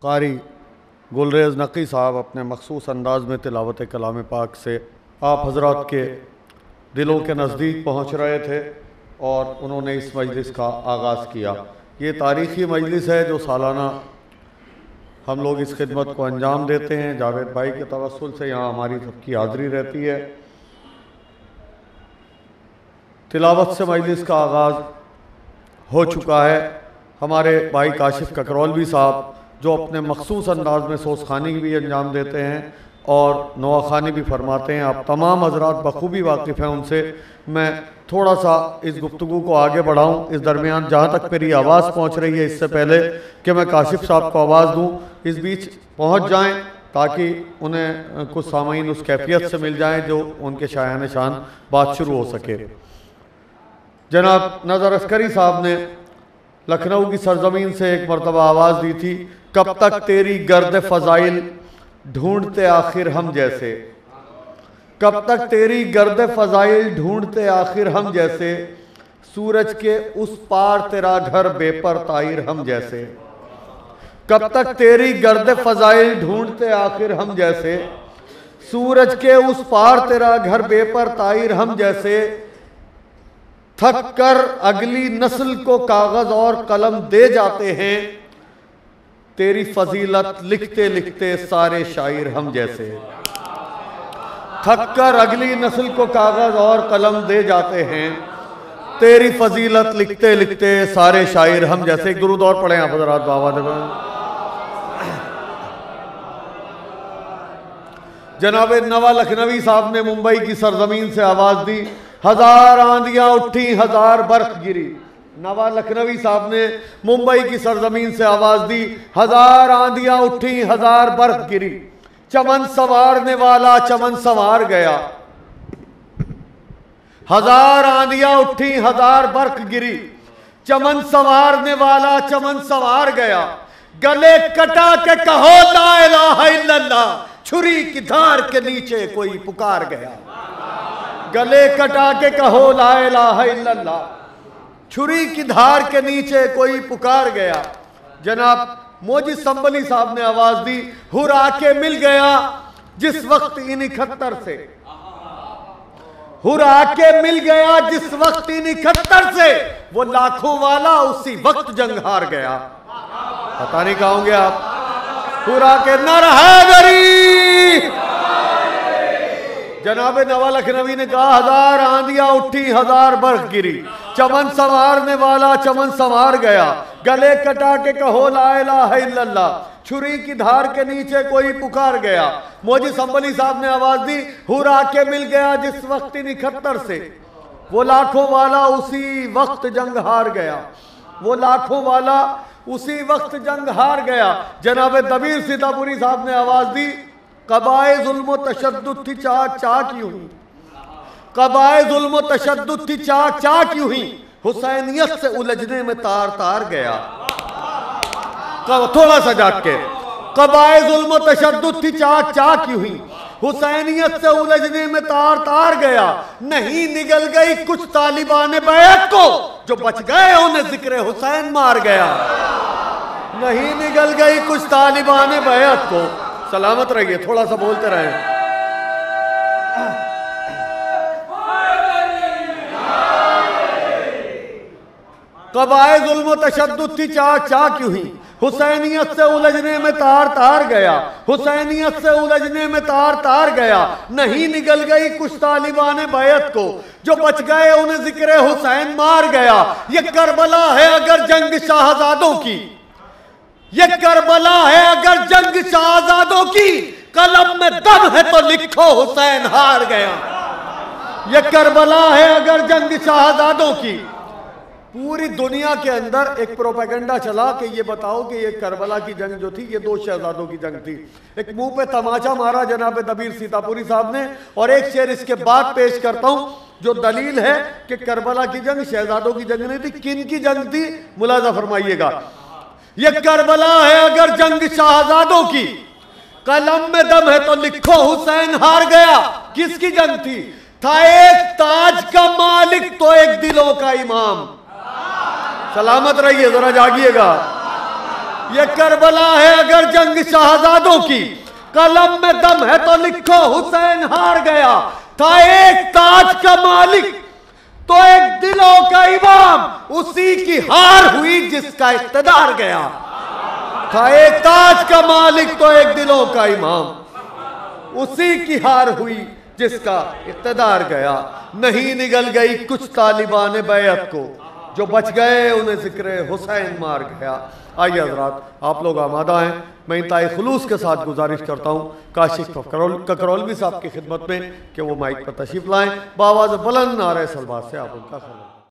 कारी गुलरेज़ नकी साहब अपने मखसूस अंदाज में तिलावत कलाम पाक से आप हज़रात के दिलों के नज़दीक पहुँच रहे थे और उन्होंने इस मजलिस का आगाज़ किया। ये तारीख़ी मजलिस है जो सालाना हम लोग इस खिदमत को अंजाम देते हैं। जावेद भाई के तवस्सुल से यहाँ हमारी सबकी हाज़िरी रहती है। तिलावत से मजलिस का आगाज़ हो चुका है। हमारे भाई काशिफ ककरौलवी साहब जो अपने मखसूस अंदाज में सोसखानी भी अंजाम देते हैं और नवाखानी भी फरमाते हैं। आप तमाम हज़रात बखूबी वाकिफ़ हैं उनसे। मैं थोड़ा सा इस गुफ्तगू को आगे बढ़ाऊँ, इस दरमियान जहाँ तक मेरी आवाज़ पहुँच रही है, इससे पहले कि मैं काशिफ साहब को आवाज़ दूँ, इस बीच पहुँच जाएँ ताकि उन्हें कुछ सामाईन उस कैफियत से मिल जाएँ जो उनके शायान शान बात शुरू हो सके। जनाब नज़र अस्करी साहब ने लखनऊ की सरजमीन से एक मरतबा आवाज़ दी थी, कब तक तेरी गर्द फ़ज़ाइल ढूंढते आखिर हम जैसे, कब तक तेरी गर्द फ़ज़ाइल ढूंढते आखिर हम जैसे, सूरज के उस पार तेरा घर बेपर ताहिर हम जैसे, कब तक तेरी गर्द फ़ज़ाइल ढूंढते आखिर हम जैसे, सूरज के उस पार तेरा घर बेपर ताहिर हम जैसे, थक कर अगली नस्ल को कागज और कलम दे जाते हैं, तेरी फजीलत लिखते लिखते सारे शायर हम जैसे, थक कर अगली नस्ल को कागज और कलम दे जाते हैं, तेरी फजीलत लिखते लिखते सारे शायर हम जैसे। एक दुरूद और पढ़े आप हज़रात बाबा ने। जनाब नवा लखनवी साहब ने मुंबई की सरजमीन से आवाज़ दी, हजार आंधियां उठी हजार बर्फ गिरी। नवा लखनवी साहब ने मुंबई की सरजमीन से आवाज़ दी, हजार आंधियां उठी हजार बर्फ गिरी, चमन संवारने वाला चमन संवार गया, हजार आंधियां उठी हजार बर्फ गिरी, चमन संवारने वाला चमन संवार गया, गले कटा के कहो ला इलाहा इल्लल्लाह, छुरी की धार के नीचे कोई पुकार गया, गले कटा के कहो ला इलाहा इल्लल्लाह, छुरी की धार के नीचे कोई पुकार गया। जनाब मोजी संबली साहब ने आवाज दी, हुरा के मिल गया जिस वक्त इन 71 से, हुरा के मिल गया जिस वक्त इन 71 से, वो लाखों वाला उसी वक्त जंग हार गया। पता नहीं कहाँ होंगे आप। हुरा के नर हैदरी। जनाब नवा लखनवी ने कहा, हजार आंधियां उठी हजार बर्फ गिरी, चमन संवारने वाला चमन संवार गया, गले कटा के कहो ला इलाहा इल्लल्लाह, छुरी की धार के नीचे कोई पुकार गया। मोजी संबली साहब ने आवाज दी, हुरा के मिल गया जिस वक्त इन 71 से, वो लाखों वाला उसी वक्त जंग हार गया, वो लाखों वाला उसी वक्त जंग हार गया। जनाब दबीर सीतापुरी साहब ने आवाज दी, कबाए जुल्म तशद्दुद थी चाक चाक यूं ही, कबाए जुल्म तशद्दुद थी चाक चाक यूं ही, हुसैनियत से उलझने में तार तार गया। थोड़ा सा जाग के, कबाए जुल्म तशद्दुद थी चाक चाक यूं ही, हुसैनियत से उलझने में तार तार गया, नहीं निगल गई कुछ तालिबान बैत को, जो बच गए उन्हें जिक्र हुसैन मार गया, नहीं निगल गई कुछ तालिबान बैत को। सलामत रहिए, थोड़ा सा बोलते रहे। कबाए जुल्म तशद्दुद थी चाक चाक यूं ही, हुसैनियत से उलझने में तार तार गया, हुसैनियत से उलझने में तार तार गया, नहीं निगल गई कुछ तालिबान बैत को, जो बच गए उन्हें जिक्र हुसैन मार गया। ये करबला है अगर जंग शाहजादों की, ये करबला है अगर जंग शाहजादों की, कलम में दम है तो लिखो हुसैन हार गया। ये करबला है अगर जंग शाहजादों की। पूरी दुनिया के अंदर एक प्रोपेगेंडा चला कि ये बताओ कि ये करबला की जंग जो थी ये 2 शहजादों की जंग थी। एक मुंह पे तमाचा मारा जनाब दबीर सीतापुरी साहब ने, और एक शेर इसके बाद पेश करता हूं जो दलील है कि करबला की जंग शहजादों की जंग नहीं थी। किन की जंग थी मुलाजा फरमाइएगा। ये करबला है अगर जंग शाहजादों की, कलम में दम है तो लिखो हुसैन हार गया। किसकी जंग थी? था एक ताज का मालिक तो एक दिलों का इमाम। सलामत रहिए, जरा जागिएगा। ये करबला है अगर जंग शहजादों की, कलम में दम है तो लिखो हुसैन हार गया। था एक ताज का मालिक तो एक दिलों का इमाम, उसी की हार हुई जिसका इक़्तिदार गया। था एक ताज का मालिक तो एक दिलों का इमाम, उसी की हार हुई जिसका इक़्तिदार गया। नहीं निगल गई कुछ तालिबान बैत को, जो बच गए उन्हें जिक्र हुसैन मार गया। आइए हज़रात, आप लोग आमादा हैं। मैं इंतहाई खुलूस के साथ गुजारिश करता हूँ काशिफ ककरौलवी साहब की खिदमत में कि वो माइक पर तशरीफ़ लाएँ, बावाज़ बुलंद नारे सलवात से आप उनका खिदमत